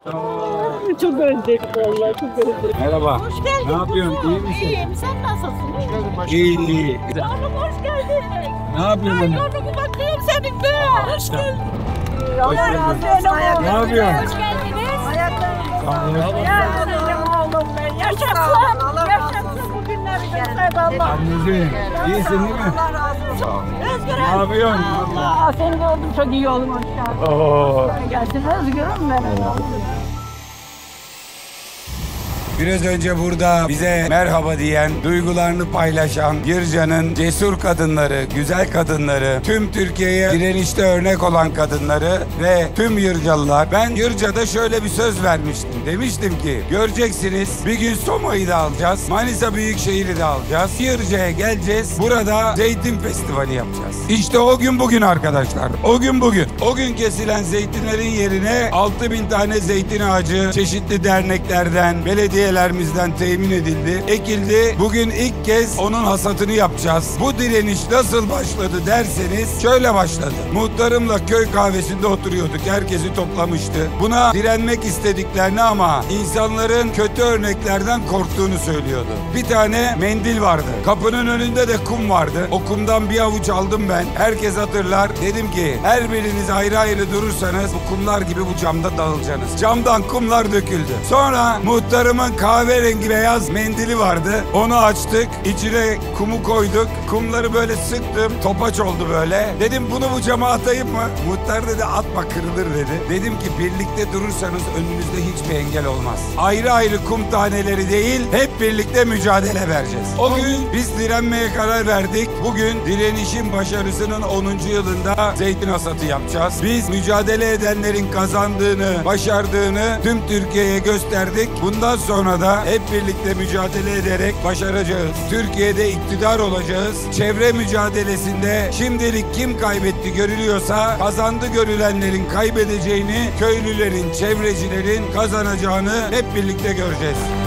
Çok özledik vallahi, çok özledik. Merhaba. Hoş geldin. Ne yapıyorsun? İyi misin? İyiyim. Sen nasılsın? İyi, iyi. Canım hoş geldin. Ne yapıyorsun? Ay yolumu bakıyorum senin be. Hoş geldin. Hoş Allah geldin. razı olsun. Ne yapıyorsun? Hoş geldiniz. Sağ olun. Ya oğlum ben. Yaşasın. Yaşasın bugünleri gösterdi Allah. Anneciğim, iyisin değil mi? Allah razı olsun. Sağ ol. Özgür Ne yapıyorsun? Allah seni gördüm çok iyi oldum aşağı. Oo. Gelsin Özgür'üm benim. Biraz önce burada bize merhaba diyen, duygularını paylaşan Yırca'nın cesur kadınları, güzel kadınları, tüm Türkiye'ye direnişte örnek olan kadınları ve tüm Yırcalılar. Ben Yırca'da şöyle bir söz vermiştim. Demiştim ki göreceksiniz bir gün Soma'yı da alacağız, Manisa Büyükşehir'i de alacağız. Yırca'ya geleceğiz, burada zeytin festivali yapacağız. İşte o gün bugün arkadaşlar. O gün bugün. O gün kesilen zeytinlerin yerine 6000 tane zeytin ağacı çeşitli derneklerden, belediyelerimizden temin edildi, ekildi. Bugün ilk kez onun hasatını yapacağız. Bu direniş nasıl başladı derseniz şöyle başladı. Muhtarımla köy kahvesinde oturuyorduk. Herkesi toplamıştı. Buna direnmek istediklerini ama insanların kötü örneklerden korktuğunu söylüyordu. Bir tane mendil vardı. Kapının önünde de kum vardı. O kumdan bir avuç aldım ben. Herkes hatırlar. Dedim ki her biriniz ayrı ayrı durursanız bu kumlar gibi bu camda dağılacaksınız. Camdan kumlar döküldü. Sonra muhtarımın kahverengi beyaz mendili vardı. Onu açtık. İçine kumu koyduk. Kumları böyle sıktım. Topaç oldu böyle. Dedim bunu bu cama atayım mı? Muhtar dedi atma kırılır dedi. Dedim ki birlikte durursanız önünüzde hiçbir engel olmaz. Ayrı ayrı kum taneleri değil hep birlikte mücadele vereceğiz. O gün biz direnmeye karar verdik. Bugün direnişin başarısının 10. yılında zeytin hasatı yapacağız. Biz mücadele edenlerin kazandığını, başardığını tüm Türkiye'ye gösterdik. Bundan sonra da hep birlikte mücadele ederek başaracağız. Türkiye'de iktidar olacağız. Çevre mücadelesinde şimdilik kim kaybetti görülüyorsa kazandı görülenlerin kaybedeceğini, köylülerin, çevrecilerin kazanacağını hep birlikte göreceğiz.